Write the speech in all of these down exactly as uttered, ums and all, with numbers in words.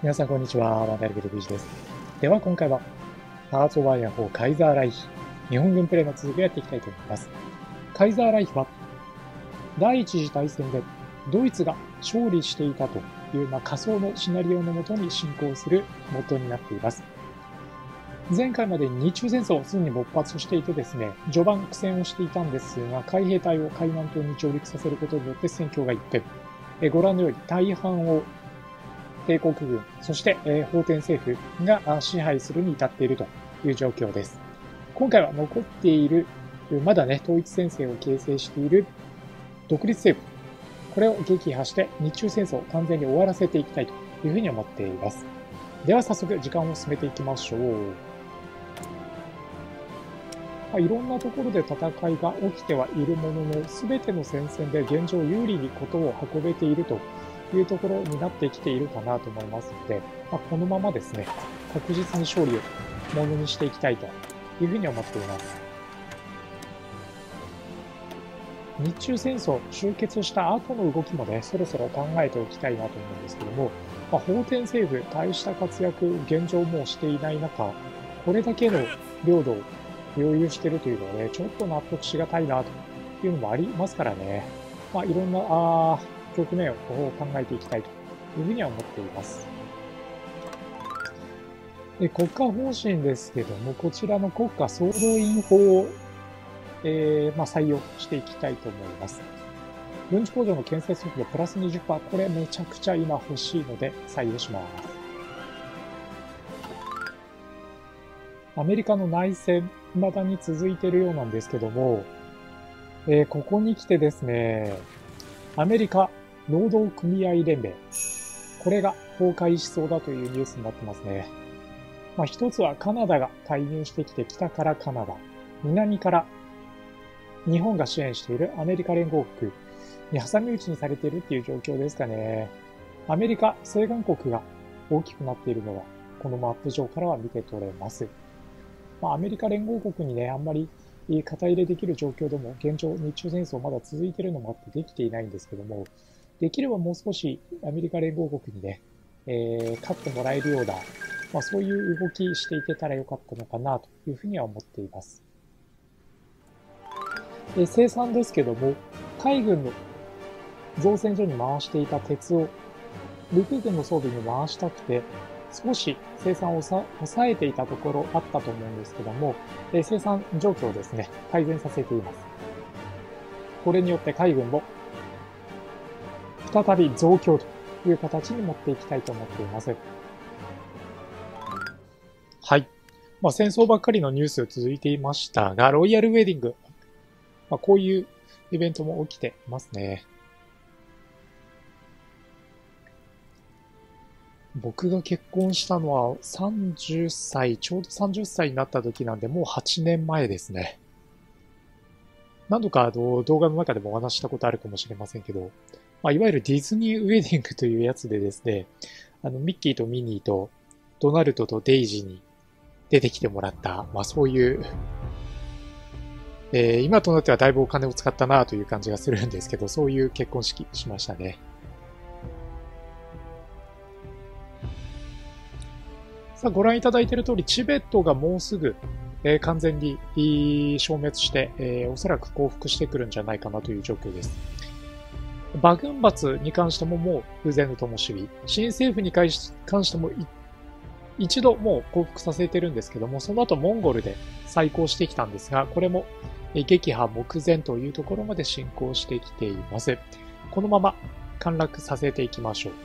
皆さんこんにちは、ワンダルビルビージです。では今回は、ハーツ・オブ・アイアンフォーカイザーライヒ、日本軍プレイの続きをやっていきたいと思います。カイザーライヒは、第一次大戦でドイツが勝利していたという、まあ、仮想のシナリオのもとに進行する元になっています。前回まで日中戦争をすでに勃発していてですね、序盤苦戦をしていたんですが、海兵隊を海南島に上陸させることによって戦況が一変。えご覧のように大半を帝国軍、そして、えー、法典政府が支配するに至っているという状況です。今回は残っている、まだね、統一戦線を形成している独立政府、これを撃破して日中戦争を完全に終わらせていきたいというふうに思っています。では早速時間を進めていきましょう。まあ、いろんなところで戦いが起きてはいるものの、すべての戦線で現状有利にことを運べているというところになってきているかなと思いますので、まあ、このままですね、確実に勝利をものにしていきたいというふうに思っています。日中戦争終結した後の動きもね、そろそろ考えておきたいなと思うんですけども、まあ、法典政府、大した活躍、現状もしていない中、これだけの領土を領有しているというのはね、ちょっと納得しがたいなというのもありますからね、まあ、いろんな、あ局面を考えていきたいというふうには思っています。で、国家方針ですけども、こちらの国家総動員法を、えーまあ、採用していきたいと思います。軍事工場の建設速度プラス にじゅっパーセント、これめちゃくちゃ今欲しいので採用します。アメリカの内戦、未だに続いているようなんですけども、えー、ここに来てですね、アメリカ労働組合連盟、これが崩壊しそうだというニュースになってますね。まあ、一つはカナダが介入してきて、北からカナダ、南から日本が支援しているアメリカ連合国に挟み撃ちにされているっていう状況ですかね。アメリカ、西岸国が大きくなっているのが、このマップ上からは見て取れます。まあ、アメリカ連合国にね、あんまり肩入れできる状況でも、現状、日中戦争まだ続いているのもあってできていないんですけども、できればもう少しアメリカ連合国にね、えー、勝ってもらえるような、まあ、そういう動きしていけたらよかったのかなというふうには思っています。で、生産ですけども、海軍の造船所に回していた鉄を陸軍の装備に回したくて、少し生産を抑えていたところあったと思うんですけども、生産状況をですね、改善させています。これによって海軍も再び増強という形に持っていきたいと思っています。はい。まあ、戦争ばっかりのニュース続いていましたが、ロイヤルウェディング、まあ、こういうイベントも起きていますね。僕が結婚したのはさんじゅっさい、ちょうどさんじゅっさいになった時なんで、もうはちねんまえですね。何度かあの動画の中でもお話したことあるかもしれませんけど、まあ、いわゆるディズニーウェディングというやつでですね、あの、ミッキーとミニーとドナルドとデイジーに出てきてもらった、まあそういう、えー、今となってはだいぶお金を使ったなという感じがするんですけど、そういう結婚式しましたね。さあ、ご覧いただいている通り、チベットがもうすぐ、えー、完全に消滅して、えー、おそらく降伏してくるんじゃないかなという状況です。馬軍閥に関してももう風前の灯火、新政府に関しても一度もう降伏させてるんですけども、その後モンゴルで再興してきたんですが、これも撃破目前というところまで進行してきています。このまま陥落させていきましょう。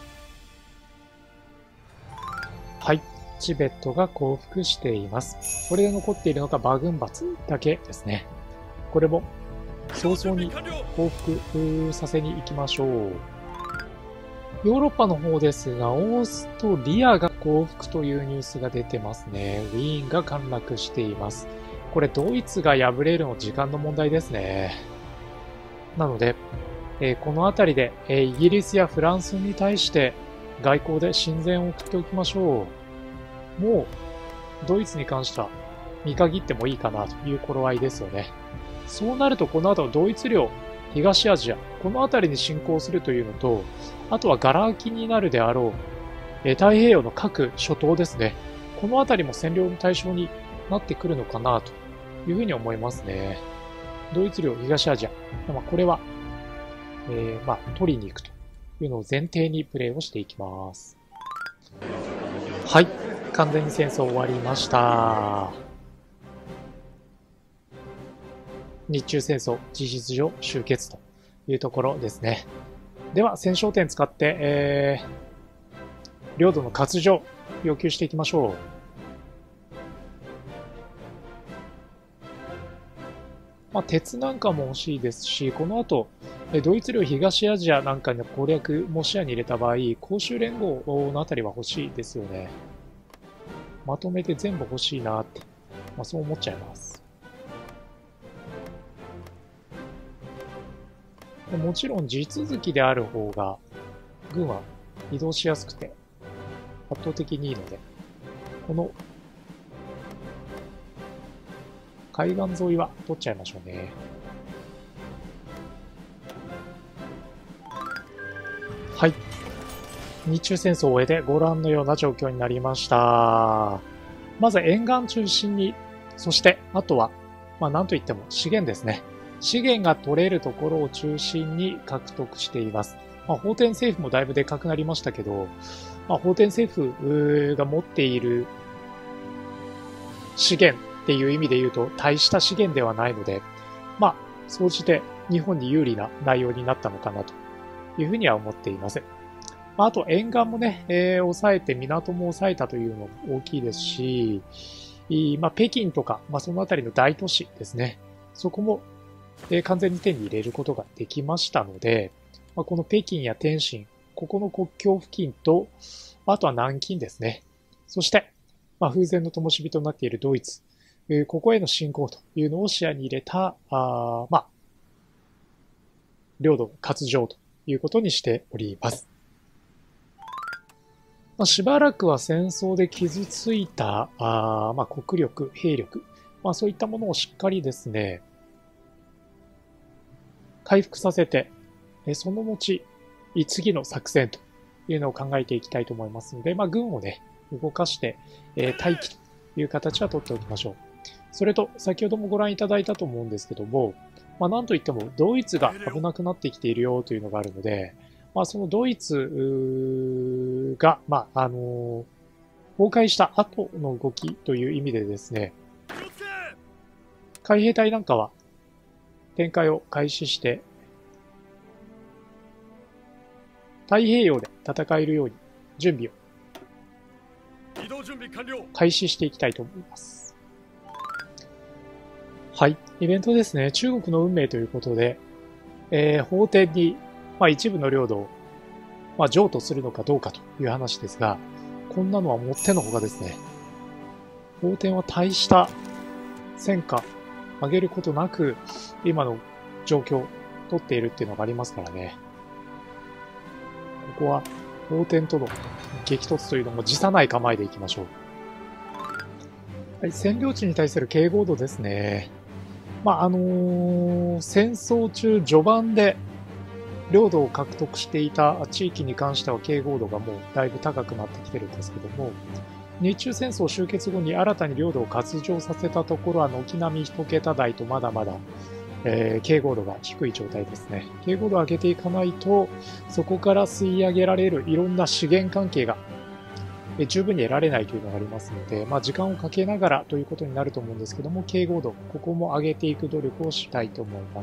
はい。チベットが降伏しています。これで残っているのが馬軍閥だけですね。これも早々に降伏させに行きましょう。ヨーロッパの方ですが、オーストリアが降伏というニュースが出てますね。ウィーンが陥落しています。これドイツが敗れるの時間の問題ですね。なので、えー、このあたりで、えー、イギリスやフランスに対して外交で親善を送っておきましょう。もう、ドイツに関しては見限ってもいいかなという頃合いですよね。そうなるとこの後ドイツ領、東アジア、この辺りに侵攻するというのと、あとはガラ空きになるであろえー、太平洋の各諸島ですね。この辺りも占領の対象になってくるのかなというふうに思いますね。ドイツ領東アジア。まあ、これは、えー、まあ、取りに行くというのを前提にプレイをしていきます。はい。完全に戦争終わりました。日中戦争、事実上終結というところですね。では、戦勝点使って、えー、領土の割譲、要求していきましょう。まあ、鉄なんかも欲しいですし、この後、ドイツ領東アジアなんかの攻略も視野に入れた場合、公衆連合のあたりは欲しいですよね。まとめて全部欲しいなって、まあ、そう思っちゃいます。もちろん地続きである方が、軍は移動しやすくて、圧倒的にいいので、この海岸沿いは取っちゃいましょうね。はい。日中戦争を終えてご覧のような状況になりました。まず沿岸中心に、そしてあとは、まあ何といっても資源ですね。資源が取れるところを中心に獲得しています。まあ、法典政府もだいぶでかくなりましたけど、まあ、法典政府が持っている資源っていう意味で言うと大した資源ではないので、まあ、総じて日本に有利な内容になったのかなというふうには思っています。あと沿岸もね、えー、抑えて港も抑えたというのも大きいですし、まあ、北京とか、まあ、そのあたりの大都市ですね。そこも、えー、完全に手に入れることができましたので、まあ、この北京や天津、ここの国境付近と、あとは南京ですね。そして、まあ、風前の灯火となっているドイツ、えー、ここへの侵攻というのを視野に入れた、あまあ、領土の割譲ということにしております。まあ、しばらくは戦争で傷ついた、あまあ、国力、兵力、まあ、そういったものをしっかりですね、回復させて、その後、次の作戦というのを考えていきたいと思いますので、まあ、軍をね、動かして、えー、待機という形は取っておきましょう。それと、先ほどもご覧いただいたと思うんですけども、まあ、なんといっても、ドイツが危なくなってきているよというのがあるので、まあ、そのドイツが、まあ、あのー、崩壊した後の動きという意味でですね、海兵隊なんかは展開を開始して、太平洋で戦えるように準備を開始していきたいと思います。はい。イベントですね。中国の運命ということで、えー、法典に、まあ、一部の領土を、まあ、譲渡するのかどうかという話ですが、こんなのはもってのほかですね。法典は大した戦果上げることなく、今の状況を取っているっていうのがありますからね。ここは法典との激突というのも辞さない構えでいきましょう。はい、占領地に対する警護度ですね。まあ、あのー、戦争中序盤で領土を獲得していた地域に関しては警護度がもうだいぶ高くなってきてるんですけども、日中戦争終結後に新たに領土を割譲させたところは軒並み一桁台とまだまだ、えー、警護度が低い状態ですね。警護度を上げていかないと、そこから吸い上げられるいろんな資源関係が十分に得られないというのがありますので、まあ、時間をかけながらということになると思うんですけども、警護度、ここも上げていく努力をしたいと思います。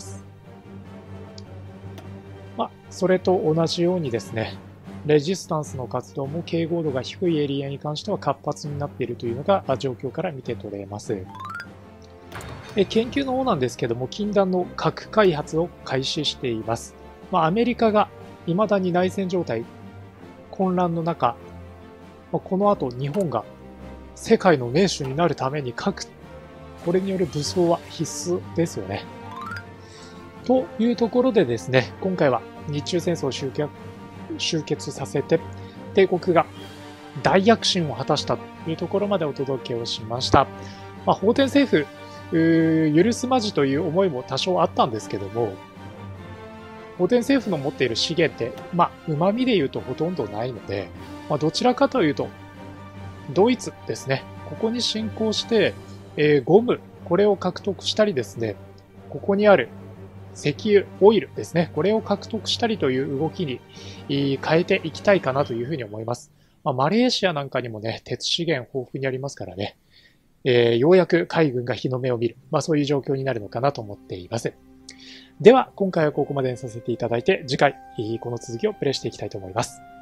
まあ、それと同じようにですね、レジスタンスの活動も警護度が低いエリアに関しては活発になっているというのが状況から見て取れます。え研究の方なんですけども、禁断の核開発を開始しています。まあ、アメリカが未だに内戦状態、混乱の中、この後日本が世界の盟主になるために核、これによる武装は必須ですよね。というところでですね、今回は日中戦争を終結、終結させて、帝国が大躍進を果たしたというところまでお届けをしました。まあ、法典政府、許すまじという思いも多少あったんですけども、 ホーテン政府の持っている資源って、まあ、旨味で言うとほとんどないので、まあ、どちらかというと、ドイツですね。ここに侵攻して、えー、ゴム、これを獲得したりですね、ここにある石油、オイルですね。これを獲得したりという動きに変えていきたいかなというふうに思います。まあ、マレーシアなんかにもね、鉄資源豊富にありますからね。えー、ようやく海軍が日の目を見る。まあそういう状況になるのかなと思っています。では、今回はここまでにさせていただいて、次回、この続きをプレイしていきたいと思います。